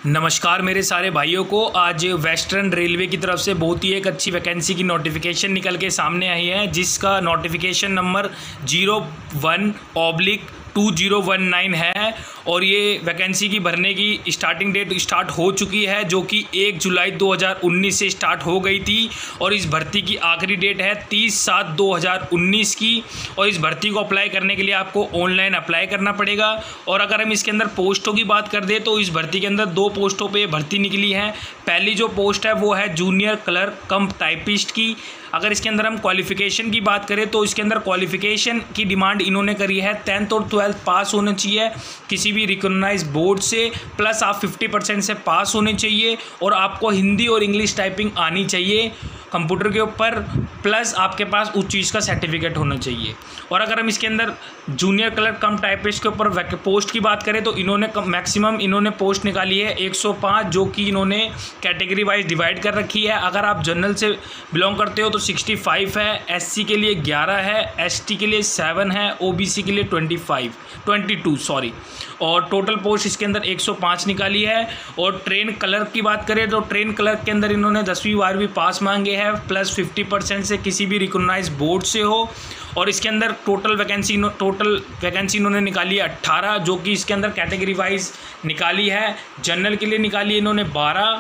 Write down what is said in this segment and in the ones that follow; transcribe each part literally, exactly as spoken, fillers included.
नमस्कार मेरे सारे भाइयों को। आज वेस्टर्न रेलवे की तरफ से बहुत ही एक अच्छी वैकेंसी की नोटिफिकेशन निकल के सामने आई है, जिसका notification number zero one oblique two zero one nine है और ये वैकेंसी की भरने की स्टार्टिंग डेट स्टार्ट हो चुकी है, जो कि एक जुलाई दो हज़ार उन्नीस से स्टार्ट हो गई थी और इस भर्ती की आखिरी डेट है तीस सात दो हज़ार उन्नीस की। और इस भर्ती को अप्लाई करने के लिए आपको ऑनलाइन अप्लाई करना पड़ेगा। और अगर हम इसके अंदर पोस्टों की बात कर दें तो इस भर्ती के अंदर दो पोस्टों पर भर्ती निकली है। पहली जो पोस्ट है वो है जूनियर क्लर्क कम टाइपिस्ट की। अगर इसके अंदर हम क्वालिफ़िकेशन की बात करें तो इसके अंदर क्वालिफ़िकेशन की डिमांड इन्होंने करी है टेंथ और ट्वेल्थ पास होना चाहिए किसी भी रिकॉग्नाइज बोर्ड से, प्लस आप फिफ्टी परसेंट से पास होने चाहिए और आपको हिंदी और इंग्लिश टाइपिंग आनी चाहिए कंप्यूटर के ऊपर, प्लस आपके पास उस चीज़ का सर्टिफिकेट होना चाहिए। और अगर हम इसके अंदर जूनियर क्लर्क कम टाइपिस्ट के ऊपर पोस्ट की बात करें तो इन्होंने मैक्सिमम इन्होंने पोस्ट निकाली है एक सौ पाँच, जो कि इन्होंने कैटेगरी वाइज डिवाइड कर रखी है। अगर आप जनरल से बिलोंग करते हो तो सिक्सटी फाइव है, एससी के लिए ग्यारह है, एसटी के लिए सेवन है, ओबीसी के लिए twenty five twenty two sorry और टोटल पोस्ट इसके अंदर एक सौ पाँच निकाली है। और ट्रेन क्लर्क की बात करें तो ट्रेन क्लर्क के अंदर इन्होंने दसवीं बारहवीं पास मांगे हैं, प्लस फिफ्टी परसेंट से किसी भी रिकॉग्नाइज बोर्ड से हो। और इसके अंदर टोटल वैकेंसी टोटल वैकेंसी इन्होंने निकाली है अट्ठारह, जो कि इसके अंदर कैटेगरी वाइज निकाली है। जनरल के लिए निकाली है इन्होंने बारह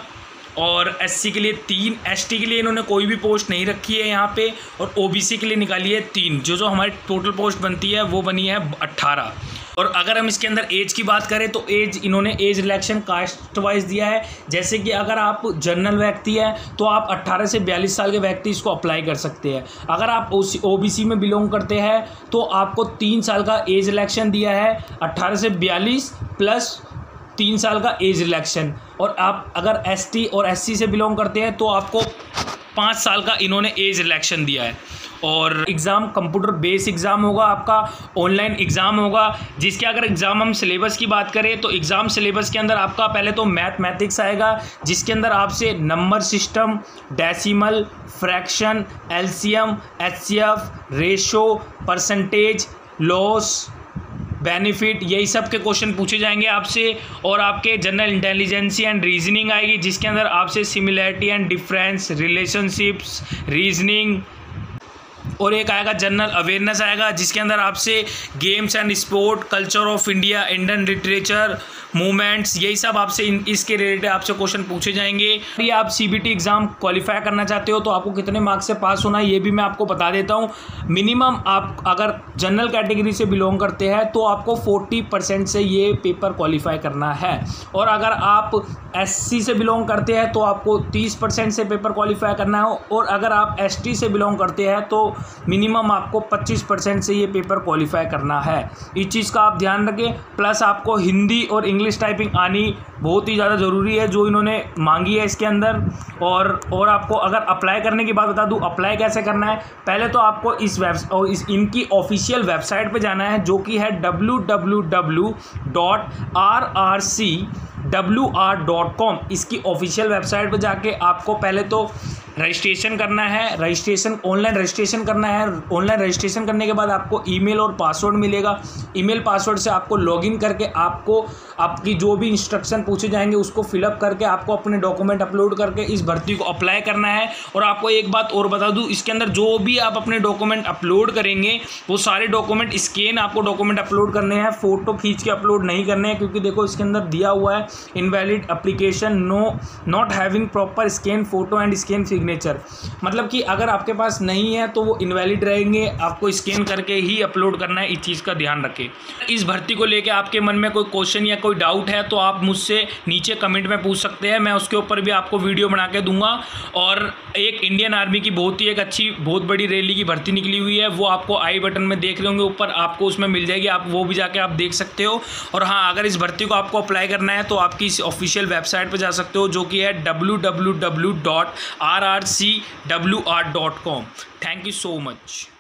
और एससी के लिए तीन, एसटी के लिए इन्होंने कोई भी पोस्ट नहीं रखी है यहाँ पे, और ओबीसी के लिए निकाली है तीन। जो जो हमारी टोटल पोस्ट बनती है वो बनी है अट्ठारह। और अगर हम इसके अंदर एज की बात करें तो एज इन्होंने एज रिलैक्शन कास्ट वाइज दिया है। जैसे कि अगर आप जनरल व्यक्ति है तो आप अट्ठारह से बयालीस साल के व्यक्ति इसको अप्लाई कर सकते हैं। अगर आप ओबीसी में बिलोंग करते हैं तो आपको तीन साल का एज रिलैक्शन दिया है, अट्ठारह से बयालीस प्लस तीन साल का एज रिलैक्शन। और आप अगर एसटी और एससी से बिलोंग करते हैं तो आपको पाँच साल का इन्होंने एज रिलैक्शन दिया है। और एग्ज़ाम कंप्यूटर बेस एग्ज़ाम होगा, आपका ऑनलाइन एग्ज़ाम होगा, जिसके अगर एग्ज़ाम हम सिलेबस की बात करें तो एग्ज़ाम सिलेबस के अंदर आपका पहले तो मैथमेटिक्स आएगा, जिसके अंदर आपसे number system, decimal, fraction, LCM, HCF, ratio, percentage, loss, benefit, यही सब के क्वेश्चन पूछे जाएंगे आपसे। और आपके जनरल इंटेलिजेंसी एंड रीजनिंग आएगी, जिसके अंदर आपसे similarity and difference, relationships, reasoning, और एक आएगा जनरल अवेयरनेस आएगा, जिसके अंदर आपसे games and sport, culture of India, Indian literature, movements, यही सब आपसे इन इसके रिलेटेड आपसे क्वेश्चन पूछे जाएंगे। ये आप सीबीटी एग्ज़ाम क्वालिफाई करना चाहते हो तो आपको कितने मार्क्स से पास होना है ये भी मैं आपको बता देता हूँ। मिनिमम आप अगर जनरल कैटेगरी से बिलोंग करते हैं तो आपको फोर्टी परसेंट से ये पेपर क्वालिफाई करना है, और अगर आप एससी से बिलोंग करते हैं तो आपको तीस परसेंट से पेपर क्वालिफाई करना है, और अगर आप एसटी से बिलोंग करते हैं तो मिनिमम आपको पच्चीस परसेंट से ये पेपर क्वालिफाई करना है। इस चीज़ का आप ध्यान रखें। प्लस आपको हिंदी और इंग्लिश टाइपिंग आनी बहुत ही ज़्यादा ज़रूरी है, जो इन्होंने मांगी है इसके अंदर। और और आपको अगर अप्लाई करने की बात बता दूं, अप्लाई कैसे करना है। पहले तो आपको इस वेब और इस इनकी ऑफिशियल वेबसाइट पे जाना है, जो कि है W W W dot R R C W R dot com. इसकी ऑफिशियल वेबसाइट पे जाके आपको पहले तो रजिस्ट्रेशन करना है, रजिस्ट्रेशन ऑनलाइन रजिस्ट्रेशन करना है। ऑनलाइन रजिस्ट्रेशन करने के बाद आपको ईमेल और पासवर्ड मिलेगा। ईमेल पासवर्ड से आपको लॉगिन करके आपको आपकी जो भी इंस्ट्रक्शन पूछे जाएंगे उसको फिलअप करके आपको अपने डॉक्यूमेंट अपलोड करके इस भर्ती को अप्लाई करना है। और आपको एक बात और बता दूं, इसके अंदर जो भी आप अपने डॉक्यूमेंट अपलोड करेंगे वो सारे डॉक्यूमेंट स्कैन आपको डॉक्यूमेंट अपलोड करने हैं, फ़ोटो खींच के अपलोड नहीं करने हैं, क्योंकि देखो इसके अंदर दिया हुआ है invalid application no not having proper scan photo and scan signature. मतलब कि अगर आपके पास नहीं है तो वो इनवैलिड रहेंगे, आपको स्कैन करके ही अपलोड करना है। इस चीज़ का ध्यान रखें। इस भर्ती को लेकर आपके मन में कोई क्वेश्चन या कोई डाउट है तो आप मुझसे नीचे कमेंट में पूछ सकते हैं, मैं उसके ऊपर भी आपको वीडियो बना के दूंगा। और एक इंडियन आर्मी की बहुत ही एक अच्छी बहुत बड़ी रैली की भर्ती निकली हुई है, वो आपको आई बटन में देख रहे होंगे ऊपर, आपको उसमें मिल जाएगी, आप वो भी जाके आप देख सकते हो। और हाँ, अगर इस भर्ती को आपको अप्लाई करना है तो आपकी इस ऑफिशियल वेबसाइट पर जा सकते हो, जो कि है W W W dot R R C W R dot com. Thank you so much.